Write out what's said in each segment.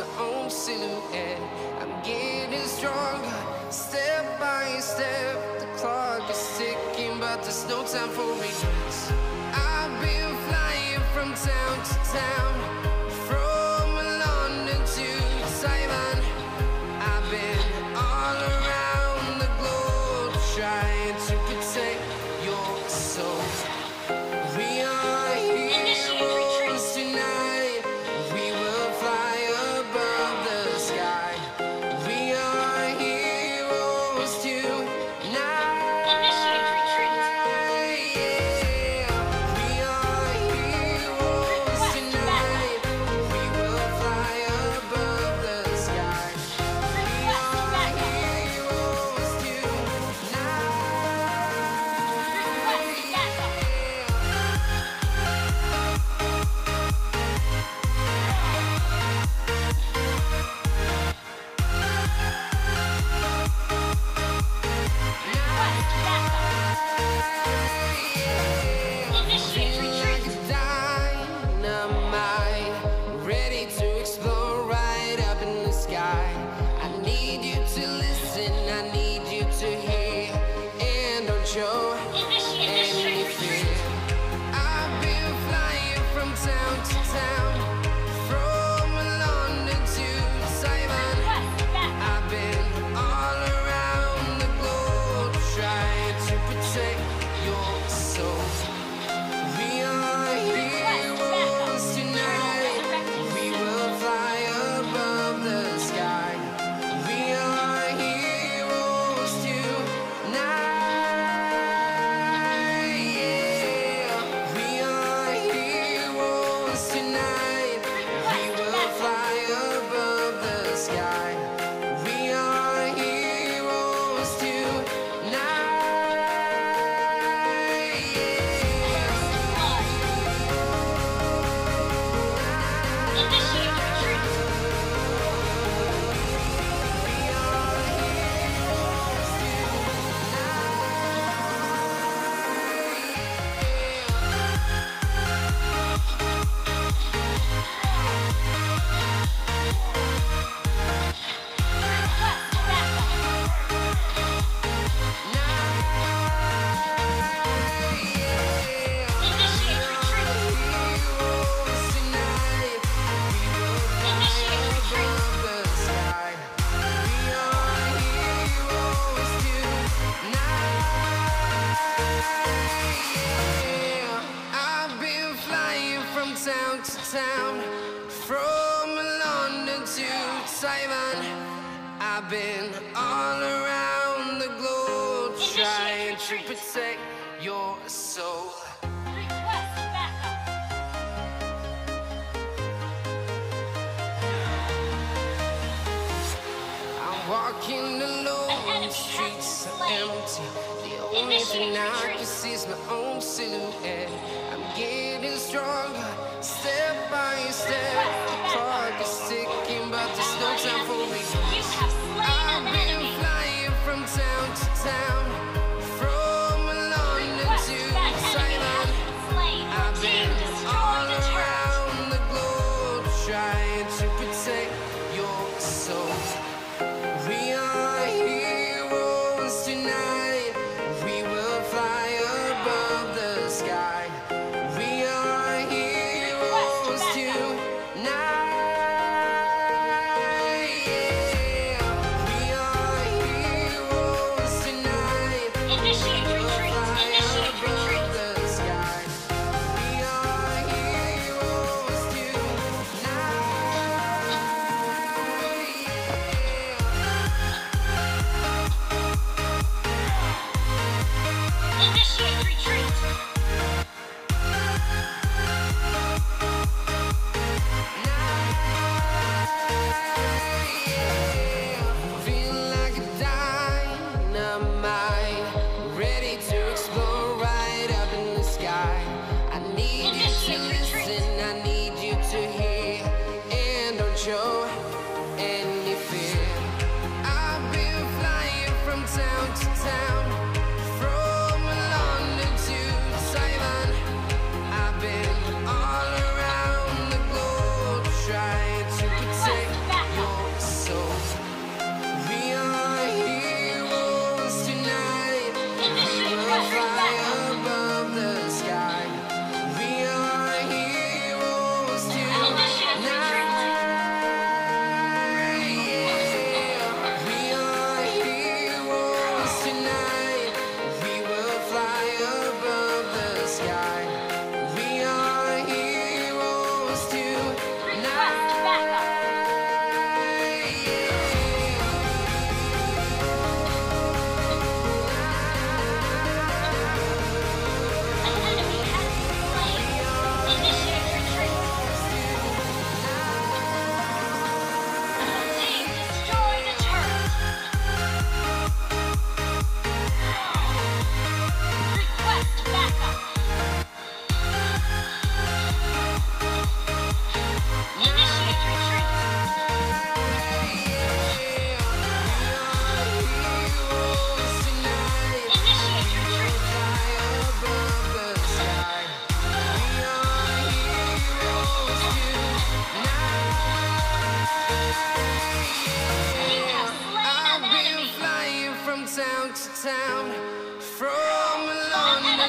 my own silhouette. I'm getting stronger, step by step. The clock is ticking, but there's no time for regrets. I've been flying from town to town, from London to Taiwan. I've been all around the globe trying to protect your soul. We are heroes tonight. We will fly above the sky. We are heroes tonight. Yeah. We are heroes tonight. We will fly above the sky. We are heroes dynamite, ready to explode right up in the sky. I need you to listen, I need you to hear, and don't show any fear. I've been flying from town to town, from London to Taiwan. I've been all around the globe trying to protect your soul. We are heroes tonight. We will fly above the sky. We are heroes tonight. Yeah. We are heroes tonight. We will fly above the sky. We are heroes tonight. I've been flying from town to town, from London to Taiwan. I've been all around the globe trying to protect your soul. I'm walking alone, the streets are empty. The only thing I can see is my own silhouette. I'm getting stronger, step by step. The clock is ticking, but there's no time for regrets. I've been flying from town to town, from London to Taiwan. I've been all around the globe trying to protect your soul. We are heroes tonight. We will fly above the sky. We are heroes tonight. Yeah. We are heroes tonight.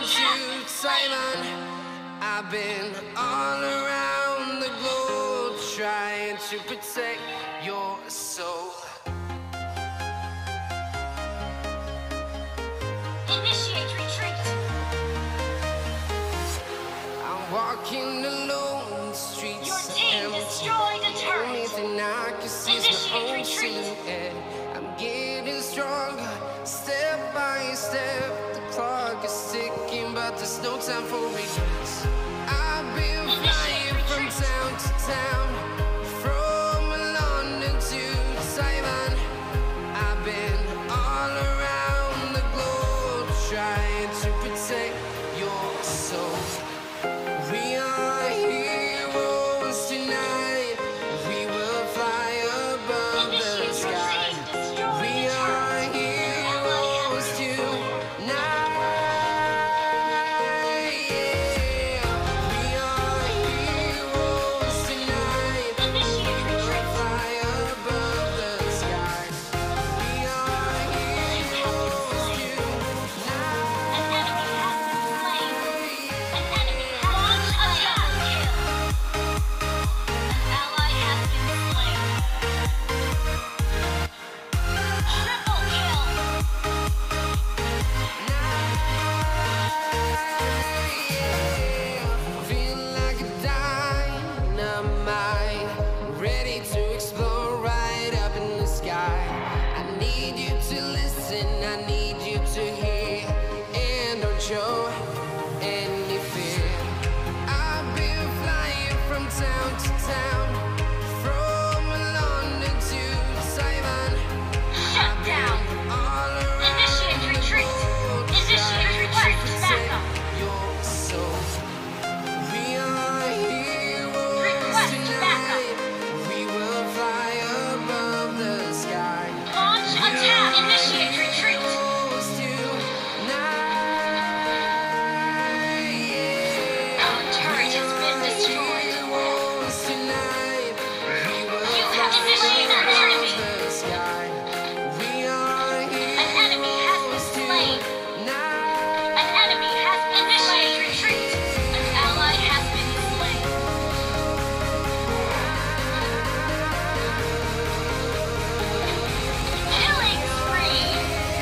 to Taiwan. I've been all around the globe trying to protect your soul. Initiate retreat. I'm walking alone, the streets Your are team empty. destroyed a The only turret. thing I can see is my Initiate own retreat. silhouette. I'm getting stronger, step by step. The clock is ticking, but there's no time for regrets. I've been flying from town to town, from London to Taiwan. I've been all around the globe trying to protect your soul. We are heroes tonight. We will fly above the Initiate your sky. team destroyed We a are turret. heroes tonight. Yeah. We are heroes tonight. Initiate We will retreat. fly above the sky. We are heroes tonight. An enemy has been slain. An enemy has launched attack. An ally has been slain. Triple kill. Feel like a dynamite, ready to explode right up in the sky. I need you to listen, I need you to hear, and don't show any fear. I've been flying from town to town, from London to Taiwan. Shut down. All around Initiate retreat. the globe, Initiate trying request to backup. protect your soul. We are heroes Request tonight. We will fly above the sky. Launch attack. Initiate retreat. Heroes tonight. Yeah. Our turret has been destroyed. Heroes tonight. We will You have fly initiated above retreat. the sky. We are An enemy has been slain. tonight. An enemy has initiated retreat. An ally has been slain. Killing spree.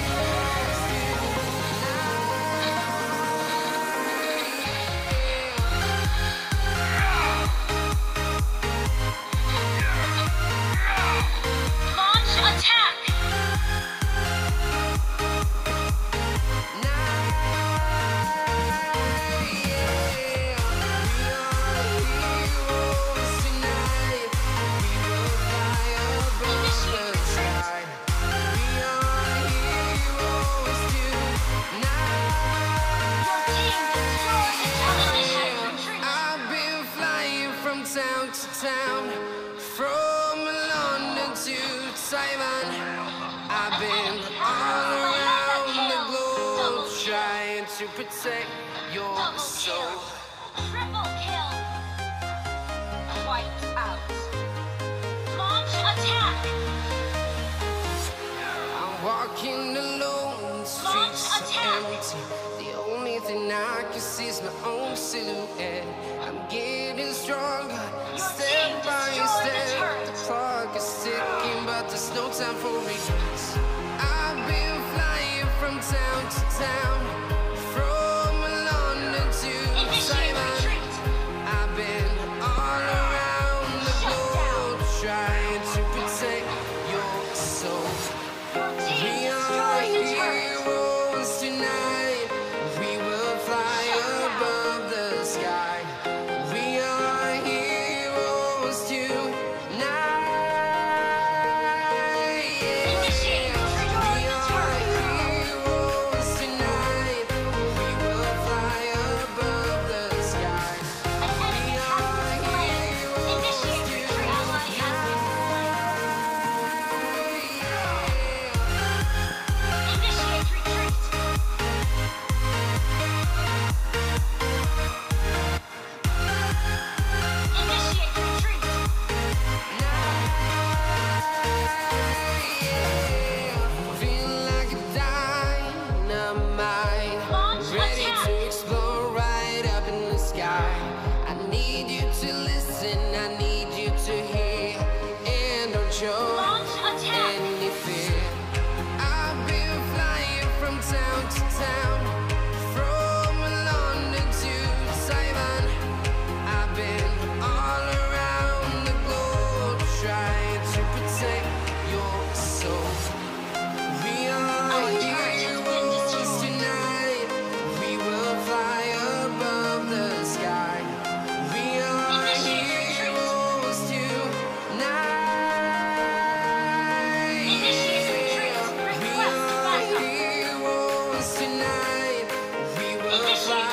Launch attack. Your team destroyed an ally has retreated. I've been flying from town to town, from London to Taiwan. I've been all around the globe trying to protect your Double soul. kill. Triple kill. Wiped out. Launch attack. I'm walking alone, the Launch streets are attack. empty. The only thing I can see is my own silhouette. I'm getting stronger, Your step team by destroyed the step. turret. The clock is ticking, but there's no time for regrets. I've been flying from town to town, from London to Initiate Taiwan. retreat. I've been all around the Shut globe trying to protect your soul. Your team We are destroyed the turret. heroes tonight. We will fly above the sky. We are heroes tonight. Yeah. Initiate We destroyed the are turret. heroes tonight.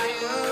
fire.